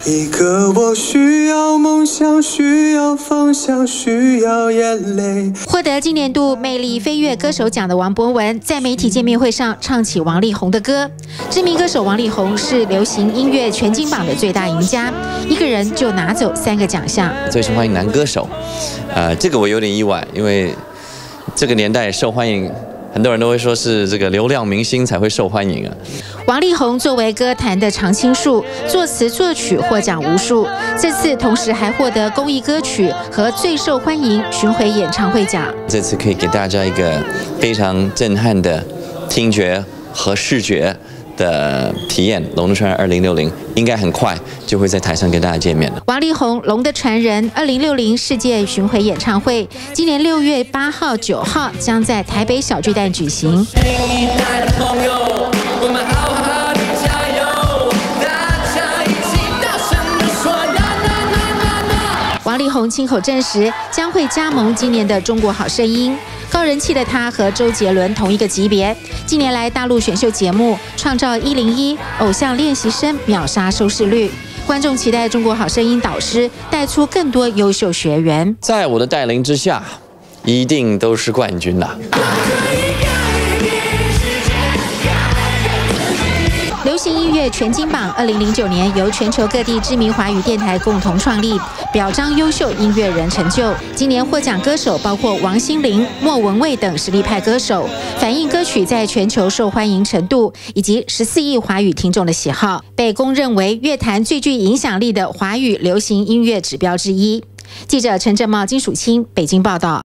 一个我需要梦想，需要方向，需要眼泪。 获得今年度魅力飞跃歌手奖的王博文，在媒体见面会上唱起王力宏的歌。知名歌手王力宏是流行音乐全金榜的最大赢家，一个人就拿走3个奖项。 最受欢迎男歌手，这个我有点意外，因为这个年代受欢迎。很多人都会说是这个流量明星才会受欢迎啊。 王力宏作为歌坛的常青树，作词作曲获奖无数，这次同时还获得公益歌曲和最受欢迎巡回演唱会奖。 这次可以给大家一个非常震撼的听觉和视觉的体验，龙的传人2060应该很快就会在台上跟大家见面了。 王力宏《龙的传人》2060世界巡回演唱会，今年6月8号、9号将在台北小巨蛋举行。王力宏亲口证实将会加盟今年的《中国好声音》。高人气的他和周杰伦同一个级别，近年来大陆选秀节目创造101偶像练习生秒杀收视率，观众期待《中国好声音》导师带出更多优秀学员。 在我的带领之下，一定都是冠军啦！ 流行音乐全金榜2009年由全球各地知名华语电台共同创立，表彰优秀音乐人成就。今年获奖歌手包括王心凌、莫文蔚等实力派歌手，反映歌曲在全球受欢迎程度以及14亿华语听众的喜好，被公认为乐坛最具影响力的华语流行音乐指标之一。记者陈正茂、金属清北京报道。